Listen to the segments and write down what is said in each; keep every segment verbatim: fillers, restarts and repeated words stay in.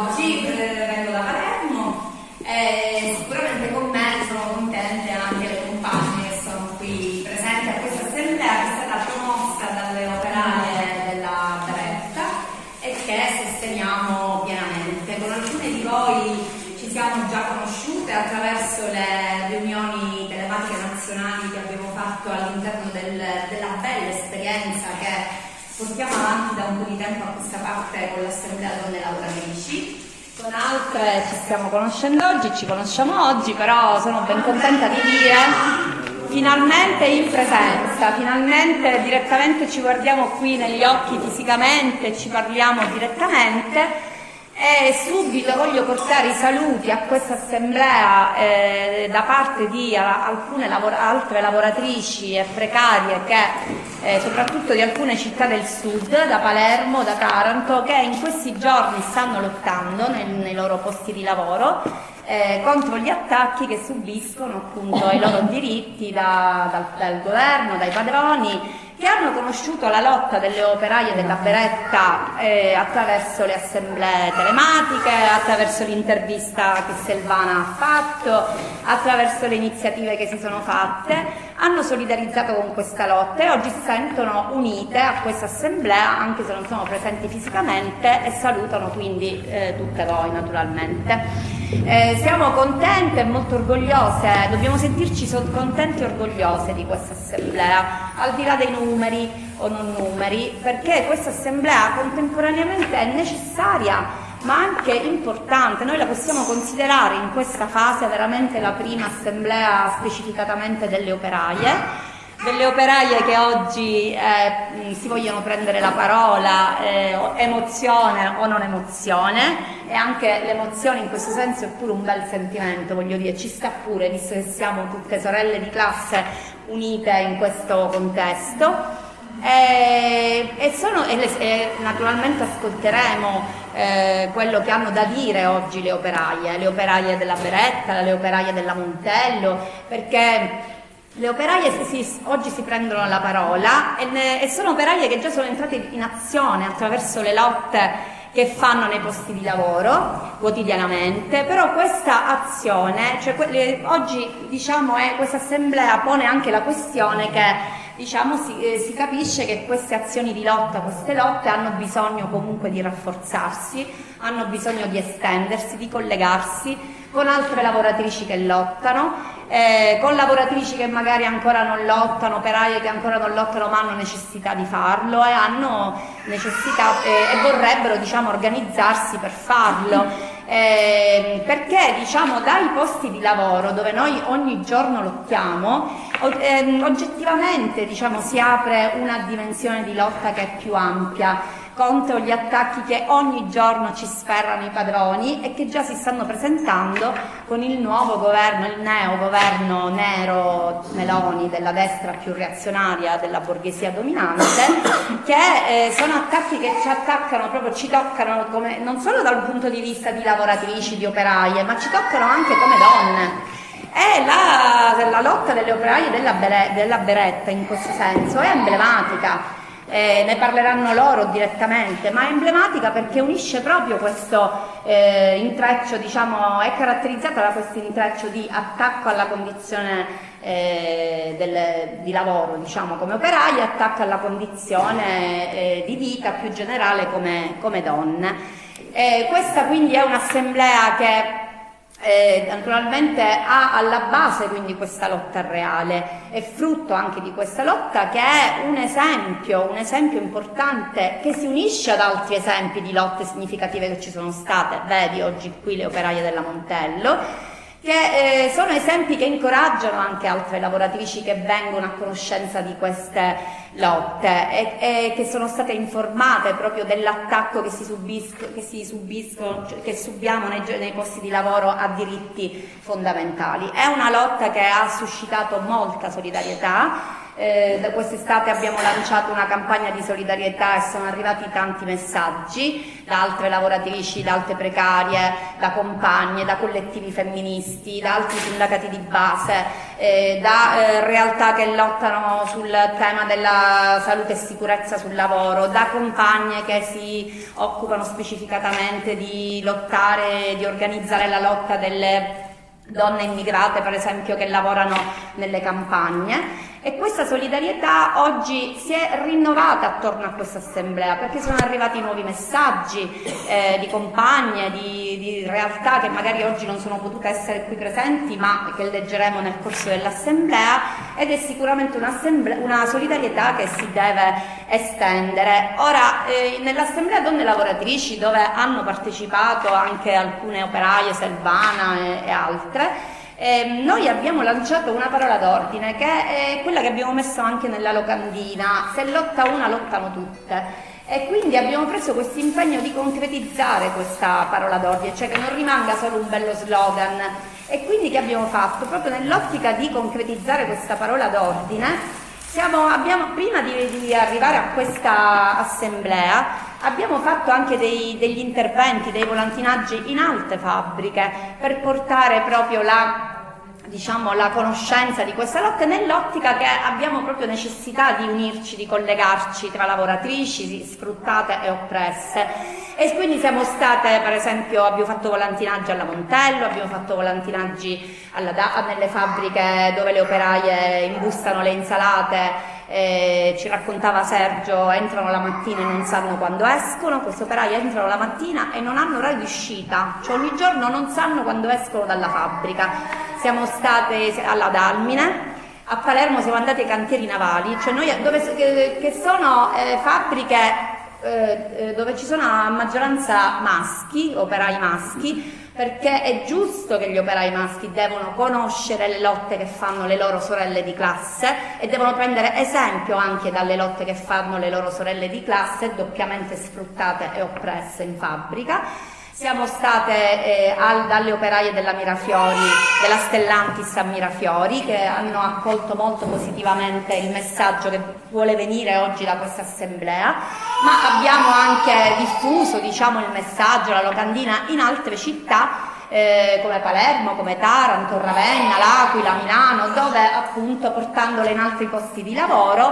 oggi, eh, vengo da Palermo e sicuramente con me sono contente anche le compagne che sono qui presenti a questa assemblea che è stata promossa dalle operaie della Beretta e che sosteniamo pienamente. Con alcune di voi ci siamo già conosciute attraverso le riunioni telematiche nazionali che abbiamo fatto all'interno del, della bella esperienza che portiamo avanti da un po' di tempo a questa parte con l'Assemblea Donne Lavoratrici. Con altre ci stiamo conoscendo oggi, ci conosciamo oggi, però sono ben contenta di dire finalmente in presenza, finalmente direttamente ci guardiamo qui negli occhi fisicamente, ci parliamo direttamente. E subito voglio portare i saluti a questa assemblea eh, da parte di a, alcune lavora, altre lavoratrici e precarie che eh, soprattutto di alcune città del sud, da Palermo, da Taranto, che in questi giorni stanno lottando nel, nei loro posti di lavoro eh, contro gli attacchi che subiscono appunto ai loro diritti da, dal, dal governo, dai padroni, che hanno conosciuto la lotta delle operaie della Beretta eh, attraverso le assemblee telematiche, attraverso l'intervista che Silvana ha fatto, attraverso le iniziative che si sono fatte, hanno solidarizzato con questa lotta e oggi si sentono unite a questa assemblea, anche se non sono presenti fisicamente, e salutano quindi eh, tutte voi naturalmente. Eh, siamo contente e molto orgogliose, dobbiamo sentirci contenti e orgogliose di questa assemblea, al di là dei numeri o non numeri, perché questa assemblea contemporaneamente è necessaria ma anche importante. Noi la possiamo considerare in questa fase veramente la prima assemblea specificatamente delle operaie, delle operaie che oggi eh, si vogliono prendere la parola, eh, emozione o non emozione, e anche l'emozione in questo senso è pure un bel sentimento, voglio dire, ci sta pure, visto che siamo tutte sorelle di classe unite in questo contesto. E, e, sono, e, le, e naturalmente ascolteremo eh, quello che hanno da dire oggi le operaie, le operaie della Beretta, le operaie della Montello, perché le operaie si, si, oggi si prendono la parola e, ne, e sono operaie che già sono entrate in azione attraverso le lotte che fanno nei posti di lavoro quotidianamente, però questa azione, cioè que, oggi diciamo è, questa assemblea pone anche la questione che diciamo si, eh, si capisce che queste azioni di lotta, queste lotte hanno bisogno comunque di rafforzarsi, hanno bisogno di estendersi, di collegarsi con altre lavoratrici che lottano, eh, con lavoratrici che magari ancora non lottano, operaie che ancora non lottano ma hanno necessità di farlo e hanno necessità eh, e vorrebbero diciamo organizzarsi per farlo. Eh, perché diciamo dai posti di lavoro dove noi ogni giorno lottiamo eh, oggettivamente diciamo si apre una dimensione di lotta che è più ampia contro gli attacchi che ogni giorno ci sferrano i padroni e che già si stanno presentando con il nuovo governo, il neo governo nero Meloni della destra più reazionaria della borghesia dominante, che eh, sono attacchi che ci attaccano proprio, ci toccano come, non solo dal punto di vista di lavoratrici, di operaie, ma ci toccano anche come donne. E la, la lotta delle operaie della, della Beretta in questo senso è emblematica. Eh, ne parleranno loro direttamente, ma è emblematica perché unisce proprio questo eh, intreccio, diciamo, è caratterizzata da questo intreccio di attacco alla condizione eh, del, di lavoro, diciamo, come operaie, attacco alla condizione eh, di vita più generale come, come donne. Eh, questa quindi è un'assemblea che Eh, naturalmente ha alla base quindi questa lotta reale, è frutto anche di questa lotta che è un esempio, un esempio importante che si unisce ad altri esempi di lotte significative che ci sono state, vedi oggi qui le operaie della Montello, che eh, sono esempi che incoraggiano anche altre lavoratrici che vengono a conoscenza di queste lotte e, e che sono state informate proprio dell'attacco che si subiscono, che si subiscono, che subiamo nei, nei posti di lavoro a diritti fondamentali. È una lotta che ha suscitato molta solidarietà, Eh, da quest'estate abbiamo lanciato una campagna di solidarietà e sono arrivati tanti messaggi da altre lavoratrici, da altre precarie, da compagne, da collettivi femministi, da altri sindacati di base, eh, da eh, realtà che lottano sul tema della salute e sicurezza sul lavoro, da compagne che si occupano specificatamente di lottare, di organizzare la lotta delle donne immigrate, per esempio, che lavorano nelle campagne. E questa solidarietà oggi si è rinnovata attorno a questa assemblea, perché sono arrivati nuovi messaggi eh, di compagne, di, di realtà che magari oggi non sono potute essere qui presenti, ma che leggeremo nel corso dell'assemblea, ed è sicuramente una solidarietà che si deve estendere. Ora, eh, nell'assemblea donne lavoratrici, dove hanno partecipato anche alcune operaie, Selvana e, e altre, Eh, noi abbiamo lanciato una parola d'ordine che è quella che abbiamo messo anche nella locandina: se lotta una, lottano tutte. E quindi abbiamo preso questo impegno di concretizzare questa parola d'ordine, cioè che non rimanga solo un bello slogan. E quindi che abbiamo fatto? Proprio nell'ottica di concretizzare questa parola d'ordine, siamo, abbiamo, prima di, di arrivare a questa assemblea, abbiamo fatto anche dei, degli interventi, dei volantinaggi in altre fabbriche per portare proprio la, diciamo, la conoscenza di questa lotta, nell'ottica che abbiamo proprio necessità di unirci, di collegarci tra lavoratrici sfruttate e oppresse. E quindi siamo state, per esempio, abbiamo fatto volantinaggi alla Montello, abbiamo fatto volantinaggi alla, nelle fabbriche dove le operaie imbustano le insalate. Eh, ci raccontava Sergio, entrano la mattina e non sanno quando escono. Questi operai entrano la mattina e non hanno orario di uscita, cioè ogni giorno non sanno quando escono dalla fabbrica. Siamo state alla Dalmine, a Palermo siamo andati ai cantieri navali, cioè noi, dove, che, che sono eh, fabbriche eh, dove ci sono a maggioranza maschi, operai maschi, perché è giusto che gli operai maschi devono conoscere le lotte che fanno le loro sorelle di classe e devono prendere esempio anche dalle lotte che fanno le loro sorelle di classe, doppiamente sfruttate e oppresse in fabbrica. Siamo state eh, al, dalle operaie della Mirafiori, della Stellantis a Mirafiori, che hanno accolto molto positivamente il messaggio che vuole venire oggi da questa assemblea, ma abbiamo anche diffuso, diciamo, il messaggio, la locandina in altre città, Eh, come Palermo, come Taranto, Ravenna, L'Aquila, Milano, dove appunto, portandole in altri posti di lavoro,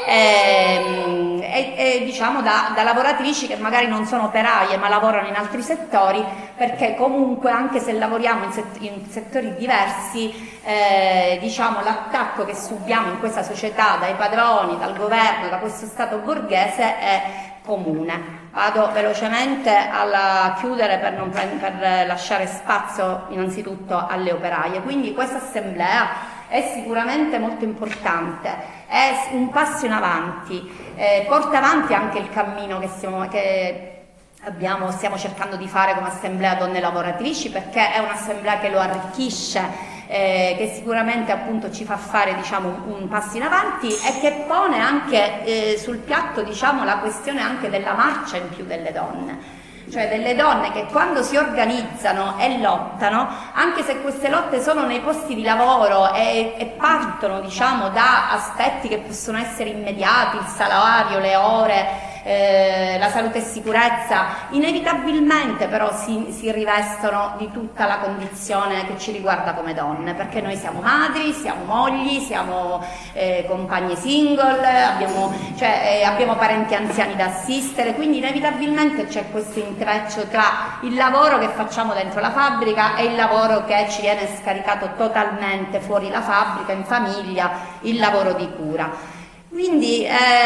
ehm, e, e diciamo da, da lavoratrici che magari non sono operaie ma lavorano in altri settori, perché comunque anche se lavoriamo in, set in settori diversi, eh, diciamo l'attacco che subiamo in questa società dai padroni, dal governo, da questo Stato borghese è comune. Vado velocemente a chiudere per, non, per lasciare spazio innanzitutto alle operaie. Quindi questa assemblea è sicuramente molto importante, è un passo in avanti, eh, porta avanti anche il cammino che, stiamo, che abbiamo, stiamo cercando di fare come assemblea donne lavoratrici, perché è un'assemblea che lo arricchisce, Eh, che sicuramente appunto ci fa fare, diciamo, un, un passo in avanti, e che pone anche eh, sul piatto, diciamo, la questione anche della marcia in più delle donne, cioè delle donne che quando si organizzano e lottano, anche se queste lotte sono nei posti di lavoro e, e partono, diciamo, da aspetti che possono essere immediati, il salario, le ore, Eh, la salute e sicurezza, inevitabilmente però si, si rivestono di tutta la condizione che ci riguarda come donne, perché noi siamo madri, siamo mogli, siamo eh, compagne single, abbiamo, cioè, eh, abbiamo parenti anziani da assistere, quindi inevitabilmente c'è questo intreccio tra il lavoro che facciamo dentro la fabbrica e il lavoro che ci viene scaricato totalmente fuori la fabbrica, in famiglia, il lavoro di cura. Quindi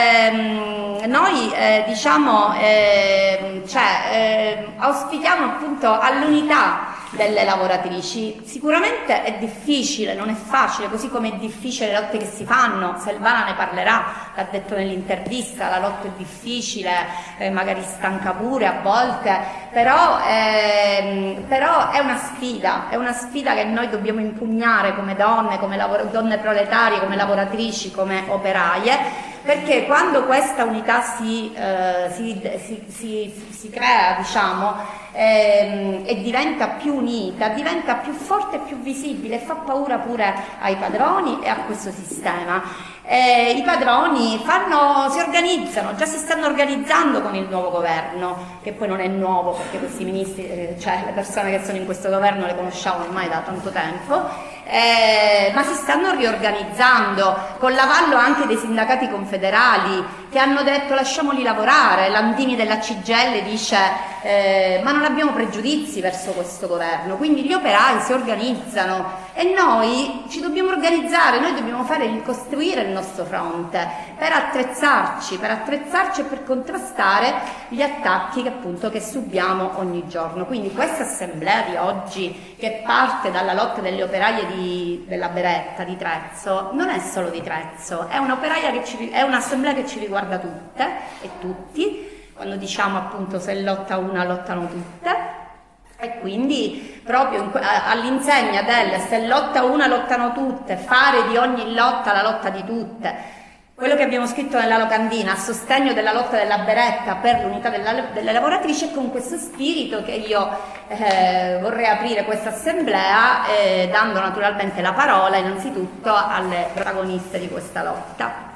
ehm, noi eh, diciamo, eh, cioè, eh, auspichiamo appunto all'unità delle lavoratrici. Sicuramente è difficile, non è facile, così come è difficile le lotte che si fanno. Selvana ne parlerà, l'ha detto nell'intervista, la lotta è difficile, eh, magari stanca pure a volte, però, ehm, però è una sfida, è una sfida che noi dobbiamo impugnare come donne, come donne proletarie, come lavoratrici, come operaie, perché quando questa unità si, eh, si, si, si, si crea, diciamo, ehm, e diventa più unita, diventa più forte e più visibile, e fa paura pure ai padroni e a questo sistema. Eh, I padroni fanno, si organizzano, già si stanno organizzando con il nuovo governo, che poi non è nuovo perché questi ministri, eh, cioè le persone che sono in questo governo le conosciamo ormai da tanto tempo, eh, ma si stanno riorganizzando con l'avallo anche dei sindacati confederali che hanno detto lasciamoli lavorare. Landini della C G I L dice eh, ma non abbiamo pregiudizi verso questo governo, quindi gli operai si organizzano e noi ci dobbiamo organizzare, noi dobbiamo fare, costruire il nostro fronte per attrezzarci, per attrezzarci e per contrastare gli attacchi che appunto che subiamo ogni giorno. Quindi questa assemblea di oggi, che parte dalla lotta delle operaie di, della Beretta di Trezzo, non è solo di Trezzo, è un'operaia che ci, è un'assemblea che ci riguarda tutte e tutti. Quando diciamo appunto se lotta una lottano tutte, e quindi proprio all'insegna del se lotta una lottano tutte, fare di ogni lotta la lotta di tutte, quello che abbiamo scritto nella locandina a sostegno della lotta della Beretta per l'unità delle lavoratrici, è con questo spirito che io eh, vorrei aprire questa assemblea, eh, dando naturalmente la parola innanzitutto alle protagoniste di questa lotta.